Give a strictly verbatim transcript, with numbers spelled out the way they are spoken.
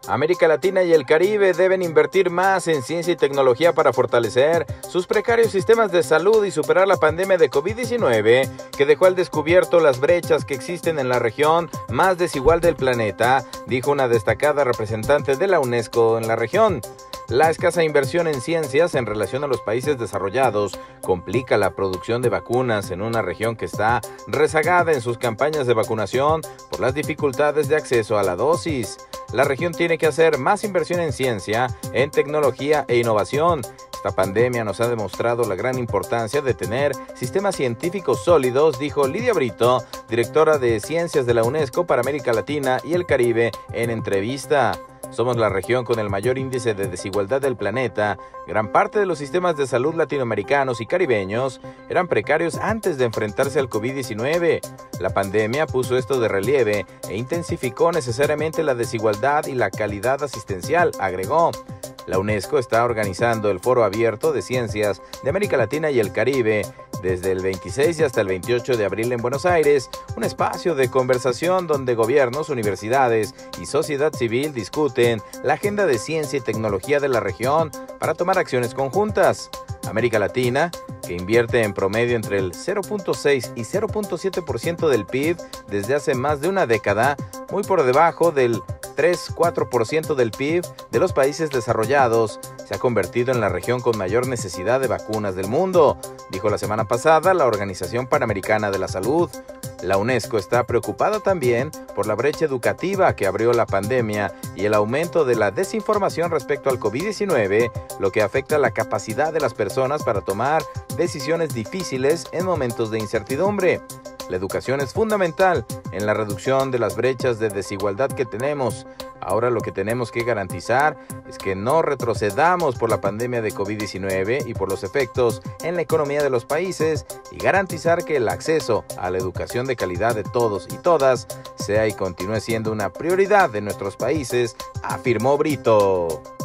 América Latina y el Caribe deben invertir más en ciencia y tecnología para fortalecer sus precarios sistemas de salud y superar la pandemia de COVID diecinueve, que dejó al descubierto las brechas que existen en la región más desigual del planeta, dijo una destacada representante de la UNESCO en la región. La escasa inversión en ciencias en relación a los países desarrollados complica la producción de vacunas en una región que está rezagada en sus campañas de vacunación por las dificultades de acceso a la dosis. La región tiene que hacer más inversión en ciencia, en tecnología e innovación. Esta pandemia nos ha demostrado la gran importancia de tener sistemas científicos sólidos, dijo Lidia Brito, directora de Ciencias de la UNESCO para América Latina y el Caribe, en entrevista. Somos la región con el mayor índice de desigualdad del planeta. Gran parte de los sistemas de salud latinoamericanos y caribeños eran precarios antes de enfrentarse al COVID diecinueve. La pandemia puso esto de relieve e intensificó necesariamente la desigualdad y la calidad asistencial, agregó. La UNESCO está organizando el Foro Abierto de Ciencias de América Latina y el Caribe desde el veintiséis y hasta el veintiocho de abril en Buenos Aires, un espacio de conversación donde gobiernos, universidades y sociedad civil discuten la agenda de ciencia y tecnología de la región para tomar acciones conjuntas. América Latina, que invierte en promedio entre el cero punto seis y cero punto siete por ciento del P I B desde hace más de una década, muy por debajo del tres a cuatro por ciento del P I B de los países desarrollados, se ha convertido en la región con mayor necesidad de vacunas del mundo, dijo la semana pasada la Organización Panamericana de la Salud. La UNESCO está preocupada también por la brecha educativa que abrió la pandemia y el aumento de la desinformación respecto al COVID diecinueve, lo que afecta la capacidad de las personas para tomar decisiones difíciles en momentos de incertidumbre. La educación es fundamental en la reducción de las brechas de desigualdad que tenemos. Ahora lo que tenemos que garantizar es que no retrocedamos por la pandemia de COVID diecinueve y por los efectos en la economía de los países y garantizar que el acceso a la educación de calidad de todos y todas sea y continúe siendo una prioridad de nuestros países, afirmó Brito.